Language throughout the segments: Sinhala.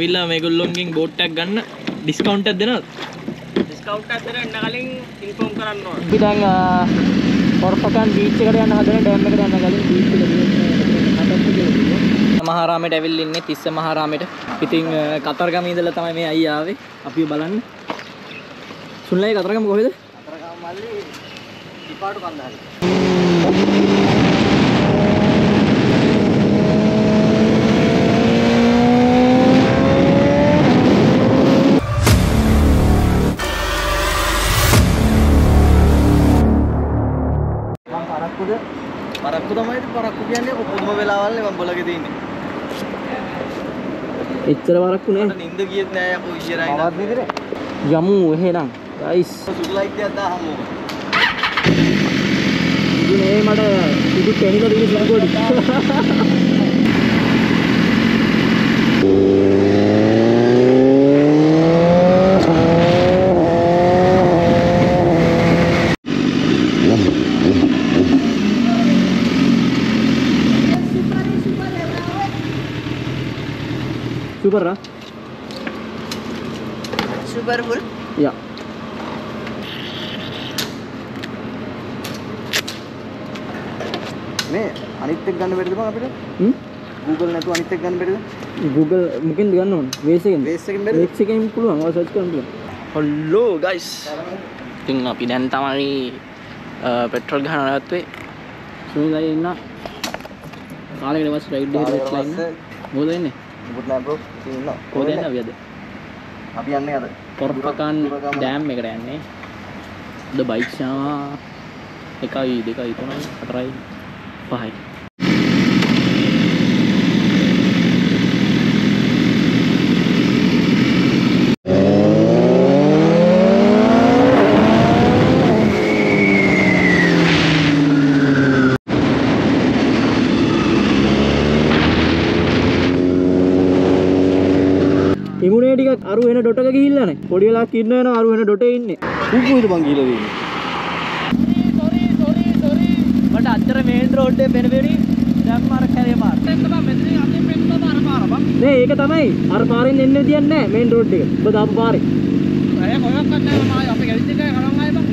ගිහිල්ලා මේගොල්ලොන්ගෙන් බෝට් එකක් ගන්න ඩිස්කවුන්ට් එකක් දෙනවද? ඩිස්කවුන්ට් එකක් දෙන්න කලින් ඉන්ෆෝම් කරන්න ඕන. අපි දැන් කොර්පකන් බීච් එකට යන්න හදන ඩෑම් එකට යන්න කලින් බීච් එක මහාරාමයට ඇවිල්ලා ඉන්නේ තිස්ස මහාරාමයට. ඉතින් කතරගම ඉඳලා තමයි මේ අයියා ආවේ. අපි බලන්න. සුන්ලයි කතරගම කොහෙද? කතරගම මල්ලි ඉපාටු කන්දහරි. පරක්කු තමයි පරක්කු කියන්නේ කොපොම වෙලාවල් නේ මම බොලගේ තියෙන්නේ. එච්චර පරක්කු නේ. මට නිින්ද ගියෙත් නෑ යකෝ ඊයරයි. ආවත් නේද? යමු එහෙනම්. ගයිස්. සුදු ලයිට් එකක් දාහමු. ඉතින් මට සුදු පෙනිලා තියෙන සුදුකොඩි. Super lah. Super full. Ya. මේ අනිත් එක ගන්න බැරිද බං අපිට? Google නැතුව අනිත් එක ගන්න බැරිද? Google මකින් ගන්න ඕන. Waze එකෙන්. Waze එකෙන් බැරිද? Waze එකෙන් පුළුවන්. ඔය සර්ච් කරන්න පුළුවන්. Hello guys. ඉතින් අපි දැන් තමයි පෙට්‍රල් ගහන නැවතුනේ. සුනිලයි ඉන්න. කාලෙකට පස්සේ රයිඩ් එකකට වෙලා ඉන්න. මොකද වෙන්නේ? මොකද නෑ බ්‍රෝ. ඉන්න. කොහෙද යන්නේ අපි අද? අපි යන්නේ අද කොර්පකන් ඩෑම් එකට යන්නේ. ද බයික්ස් යනවා 1 2 3 4යි 5යි. ඉමුනේ ටිකක් අරු වෙන ඩොට් එක ගිහිල්ලානේ. පොඩි වෙලාවක් ඉන්න වෙනවා අරු වෙන ඩොටේ ඉන්නේ. කුකුයිද බං ගිහලා වෙන්නේ. මට අච්චර මේන් රෝඩ් එකේ බෙනෙවෙනි දැන් මාර කැලේ පාර. එන්න බං මෙතනින් අතින් මෙන්න අර පාර බං. නේ ඒක තමයි. අර පාරෙන් එන්න විදියක් නැහැ මේන් රෝඩ් එක. ඔබ දාපු පාරේ. අය කොහොමවත් නැහැ මම අපි ගැලිත් එකේ කරන් ආයේ බං.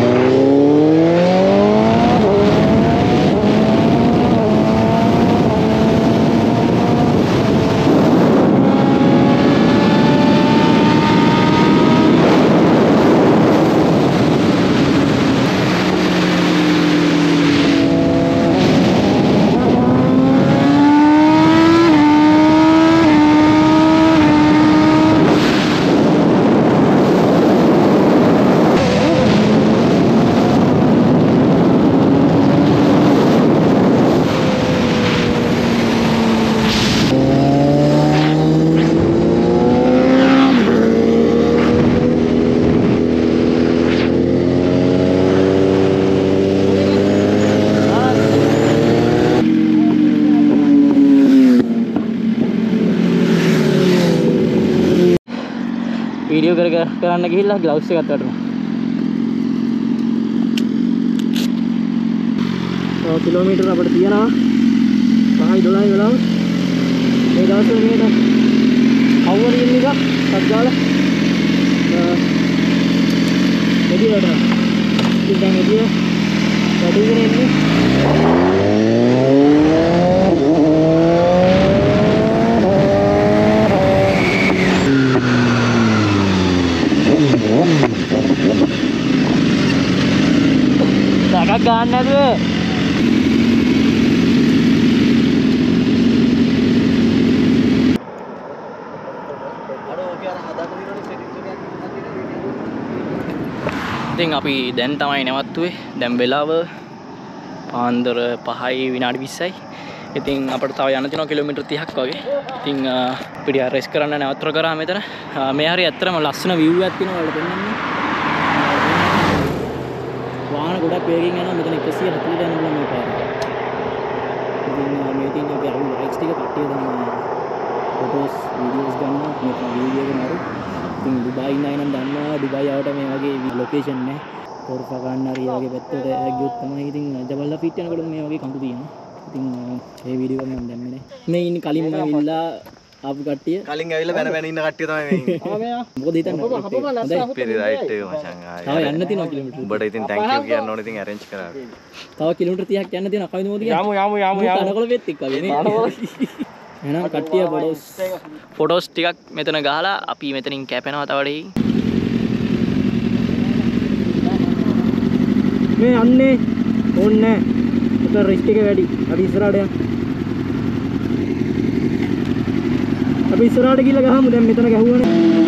වීඩියෝ කරන්න ගිහිල්ලා ග්ලව්ස් එකක් වැටුණා. කිලෝමීටර අපිට තියනවා 5යි 12යි වෙලාව. මේ දවස්වල මේක අවුවර ඉන්න එක සද්දාලා එදිය වටා. ඉතින් දැන් එදිය වැඩිගෙන ඉන්නේ. ගන්න නැතුව ඉතින් අපි දැන් තමයි නැවතුනේ. දැන් වෙලාව පාන්දර 5යි විනාඩි 20යි. ඉතින් අපිට තව යන්න තියෙනවා කිලෝමීටර් 30ක් වගේ. ඉතින් අපිට රෙස් කරන්න නැවතර කරා මෙතන. මේ හරිය ඇත්තටම ලස්සන view එකක් තියෙනවා වලට පෙන්නන්නේ. වාහන ගොඩක් වේගෙන් යනවා මෙතන 140 යන පුළුවන් මේ පාර. ඉතින් මේ තියෙන අපි අර බයික්ස් ටික කට්ටිය දැන් ෆොටෝස් වීඩියෝස් ගන්නවා මෙතන වීඩියෝ එක නරු. ඉතින් දුබයි ඉන්නයි නම් දන්නවා දුබයි ආවට මේ වගේ ලොකේෂන් නැහැ. කොර්පකන් හරි වගේ පැත්තට ගියොත් තමයි ඉතින් ජබල්ලා ෆිට් යනකොට මේ වගේ කඳු තියෙනවා. ඉතින් මේ වීඩියෝ එක මම දැම්මේ නැහැ. මේ ඉන්නේ කලින් මම විල්ලා ආපු කට්ටිය කලින් ඇවිල්ලා බැන බැන ඉන්න කට්ටිය තමයි මේ ඉන්නේ. මොකද හිතන්නේ පෙරේ රයිට් එක මචං ආයෙ. තව යන්න තියෙනවා කිලෝමීටර්. උඹට ඉතින් thank you කියන්න ඕනේ ඉතින් arrange කරාට. තව කිලෝමීටර් 30ක් යන්න තියෙනවා කවුද මොකද කියන්නේ? යමු. කනකොල වෙත් එක්ක වගේ නේ. එහෙනම් කට්ටිය ෆොටෝස් ටිකක් මෙතන ගහලා අපි මෙතනින් කැපෙනවා තවඩේ. මේ යන්නේ ඕන්නේ නැහැ. ඒක රිස්ක් එක වැඩි. අපි ඉස්සරහට යන්න. අපි ඉස්සරහට ගිහලා ගහමු. දැන් මෙතන ගැහුවානේ.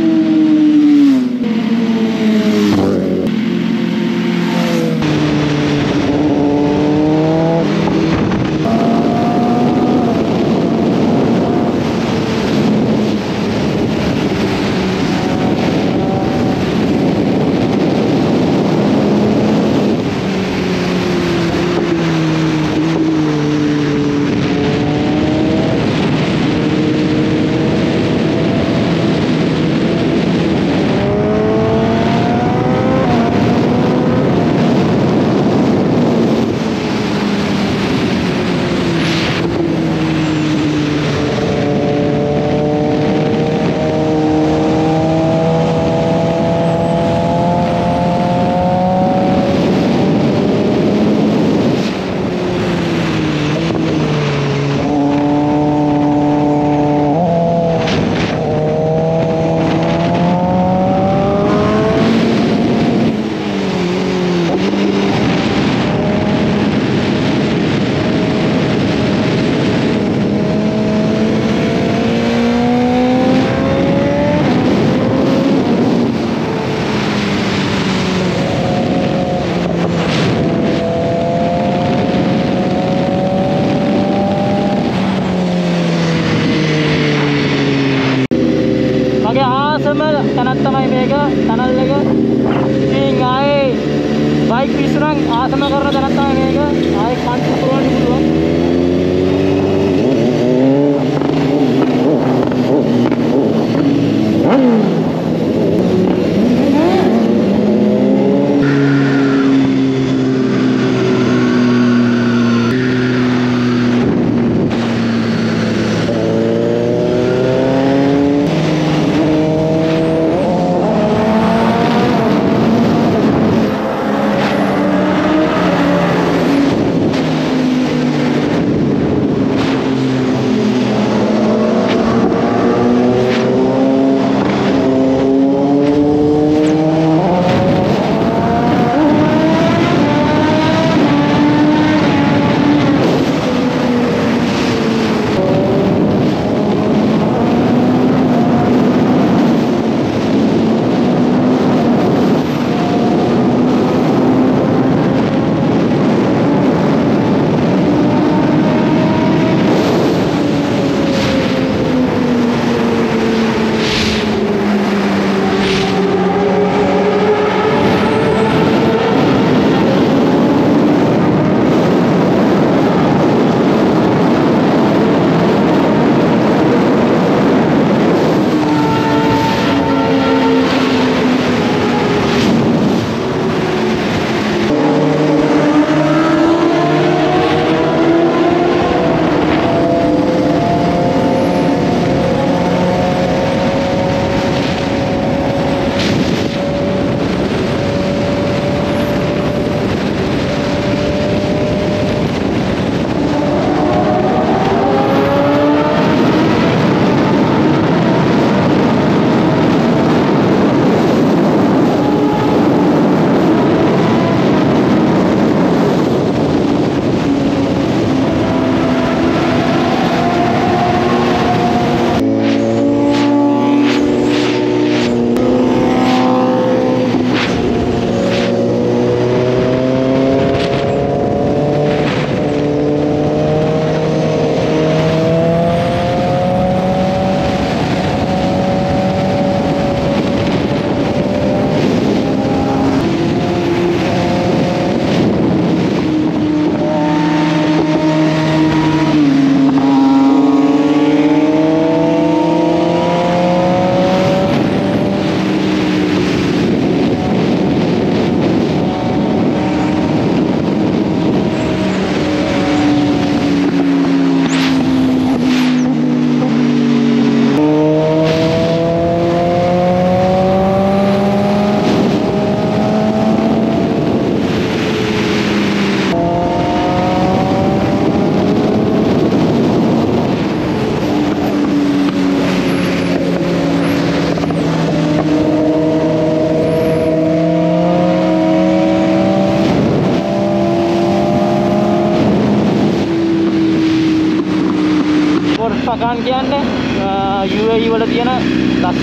තැනක් තමයි මේක ටනල් එක. ඉතින් ආයේ බයික් විශ්රම් ආසම කරන තැනක් තමයි මේක. ආයේ කන්ට් කරවන්න පුළුවන්.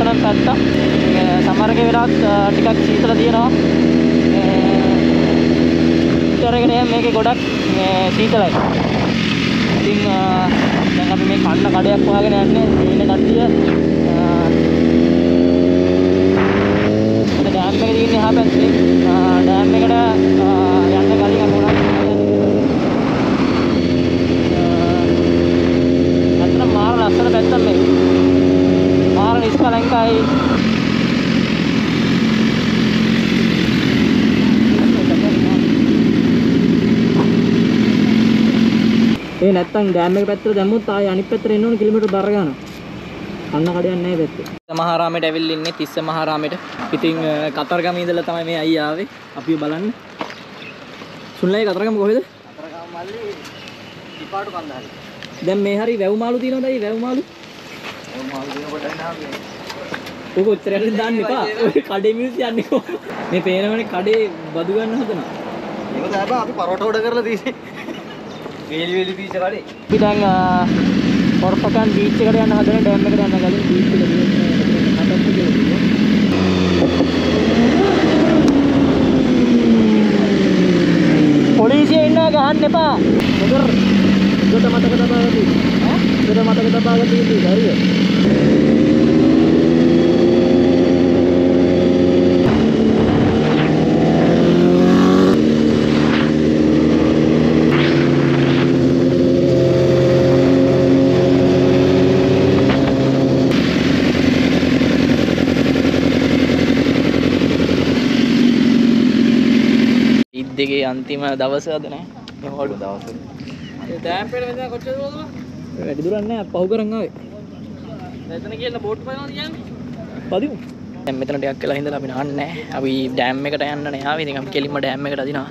ලස්සනම පැත්ත. සමහරක වෙලාවත් ටිකක් සීතල තියෙනවා. විතරගෙන මේකේ ගොඩක් සීතලයි. ඉතින් දැන් අපි මේ කන්න කඩයක් වහගෙන යන්නේ ඉන්න කට්ටිය. ඩෑම් එක තියෙන්නේ එහා පැත්තේ. ඩෑම් එකට යන්න කලින් අපි මොනවද අතන මාර ලස්සන පැත්තක් මේක. මාර නිස්කලංකයි. ඒ නැත්තම් ඩෑම් එක පැත්තට දැම්මොත් ආයෙ අනිත් පැත්තට එන්න ඕන කිලෝමීටර් බර ගන්න. කන්න කඩයක් නැහැ පැත්තේ. මහාරාමයට ඇවිල්ලා ඉන්නේ තිස්ස මහාරාමයට. ඉතින් කතරගම ඉඳලා තමයි මේ අයියා ආවේ. අපි බලන්න. සුන්ලයි කතරගම කොහෙද? කතරගම මල්ලි ඉපාඩු කන්දහරි. දැන් මේ හරි වැව් මාළු තියෙනවද අයියා වැව් මාළු? වැව් මාළු දිනකොට එනවා. ඔක උත්තරයෙන් දාන්න එපා. ඔය කඩේ මිනිස්සු යන්නේ කොහොමද? මේ පේනවනේ කඩේ බදු ගන්න හදනවා. ඒක තමයි අපි පරෝට ඕඩර් කරලා තියෙන්නේ. වේලි බීච් කඩේ. අපි දැන් පොර්පකන් බීච් එකට යන්න හදන ඩෑම් එකට යන්න ගලින් බීච් එකට පොලිසිය ඉන්නවා ගහන්න එපා. මොකද උඩට මතක තබා ගන්න. උඩට මතක තබා ගන්න ඉතින් හරිය. දෙකේ අන්තිම දවස අද නෑ මේ වඩු දවස. ඒ ඩෑම් එකට මෙතන කොච්චර දුරද? වැඩි දුරක් නෑ පහු කරන් ආවේ. එතන කියලා බෝට් පදිනවා කියන්නේ. පදිමු. දැන් මෙතන ටිකක් වෙලා හින්දා අපි නහන්නේ නෑ. අපි ඩෑම් එකට යන්න නේ ආවේ. ඉතින් අපි කෙලින්ම ඩෑම් එකට අදිනවා.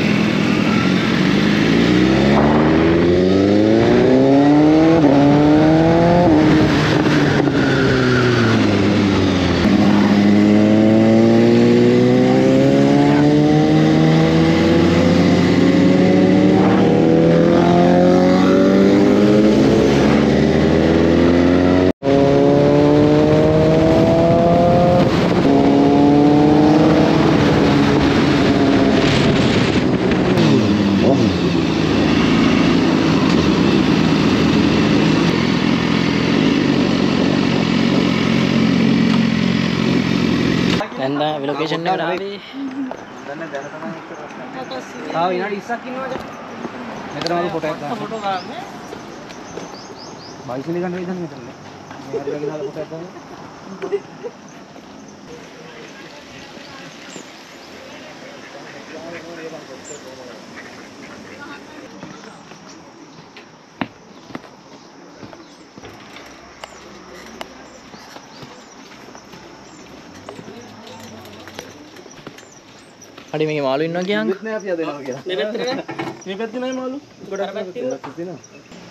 දැන් ලොකේෂන් එකට ආවේ. දැන් තමයි තාම විනාඩි 20ක් ඉන්නවද? මෙතන වගේ ෆොටෝ එකක් ගන්න. ෆොටෝ ගන්න. බයිසිකල් ගන්න ඉතින් මෙතන. මේ හරි වගේ දාලා ෆොටෝ එකක් ගන්න. අඩි මේකේ මාළු ඉන්නවා කියන්ක. මෙතන අපි අදනවා කියලා. මේ පැත්තේ නෑ. මේ පැත්තේ නෑ මාළු. ගොඩක් තියෙනවා.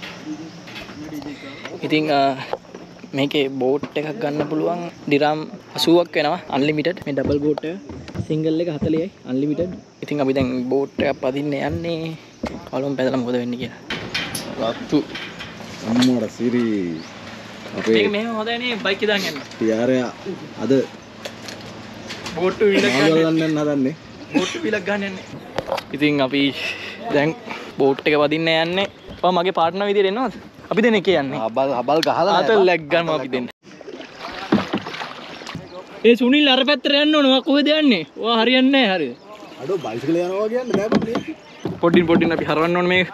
ඉතින් මේකේ බෝට් එකක් ගන්න පුළුවන් දිරාම් 80ක් වෙනවා අන්ලිමිටඩ්. මේ ඩබල් බෝට් එක සිංගල් එක 40යි අන්ලිමිටඩ්. ඉතින් අපි දැන් බෝට් එකක් පදින්න යන්නේ. කලුම් පැදලා මොකද වෙන්නේ කියලා. රත්තු අම්මාට සිරි අපේ මේක මෙහෙම හොදයි නේ බයික් එක දාන් යන්න. ටියාරයා අද බෝට් විලක් ගන්න හදන්නේ. බෝට් විලක් ගන්න යන්නේ. ඉතින් අපි දැන් බෝට් එක පදින්න යන්නේ. ඔය මගේ පාර්ට්නර් විදියට එනවද? අපි දෙන්නේ කියන්නේ. හබල් ගහලා ආත ලැග් ගන්නවා අපි දෙන්න. ඒ සුනිල් අර පැත්තට යන්න ඕන. ඔයා කොහෙද යන්නේ? ඔයා හරියන්නේ නැහැ හරිද? අඩෝ බයිසිකල් යනවා කියන්නේ බෑ බන්නේ. පොඩින් අපි හරවන්න ඕනේ මේක.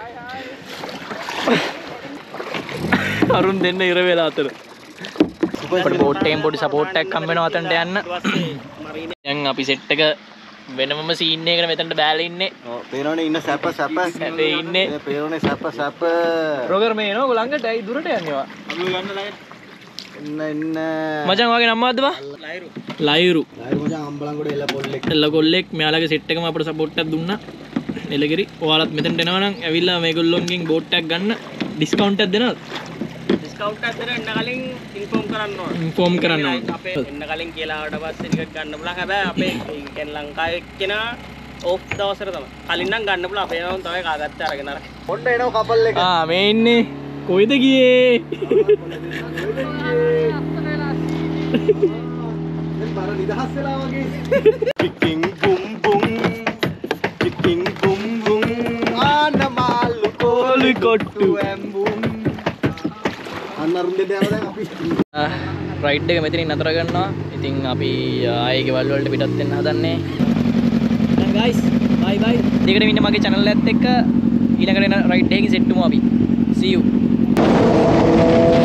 අරුන් දෙන්න ඉර වෙලා අතර. පොඩි බෝට් එකෙන් පොඩි සපෝට් එකක් හම්බ වෙනවා අතනට යන්න. දැන් අපි සෙට් එක වෙනමම සීන් එකකට මෙතනට බෑලා ඉන්නේ. ඔව් පේනවනේ ඉන්න සැප මේ ඉන්නේ. මේ පේනවනේ සැප රොගර් මේ එනවා ළඟට ඇයි දුරට යන්නේ වා? අපි ගන්න ළඟට. එන්න මචං වාගේ නම මොකද්ද බා? ලයිරු මචං අම්බලන්ගොඩ එල්ල පොල්ලෙක්. එල්ල කොල්ලෙක් මෙයාලගේ සෙට් එකම අපිට සපෝට් එකක් දුන්නා. එලගිරි ඔයාලත් මෙතනට එනවා නම් ඇවිල්ලා මේගොල්ලොන්ගෙන් බෝට් එකක් ගන්න ඩිස්කවුන්ට් එකක් දෙනවද? ඩිස්කවුන්ට් එකක් දෙන්න එන්න කලින් ඉන්ෆෝම් කරන්න ඕන. ඉන්ෆෝම් කරන්න ඕන. අපේ එන්න කලින් කියලා ආවට පස්සේ ටිකක් ගන්න පුළුවන්. හැබැයි අපේ කියන්නේ ලංකාවේ එක්කෙනා ඕෆ් දවසට තමයි. කලින් නම් ගන්න පුළුවන්. අපේ නම තමයි කාගත්ත අරගෙන අර. පොඩ්ඩ එනවා කපල් එක. මේ ඉන්නේ. කොයිද ගියේ? දැන් බර නිදහස් වෙලා වගේ. කිකින් බුම් බුම් කිකින් බුම් බුම් ආනමාලු කොලි කොට්ටු ඇම්බුම්. අන්නරුන් දෙන්න යනවා දැන් අපි. රයිඩ් එක මෙතනින් නතර කරනවා. ඉතින් අපි ආයේ ගෙවල් වලට පිටත් වෙන්න හදන්නේ. දැන් guys bye bye. දෙකට ඉන්න මගේ channel එකත් එක්ක ඊළඟට එන රයිඩ් එකකින් සෙට් වෙමු අපි. See you.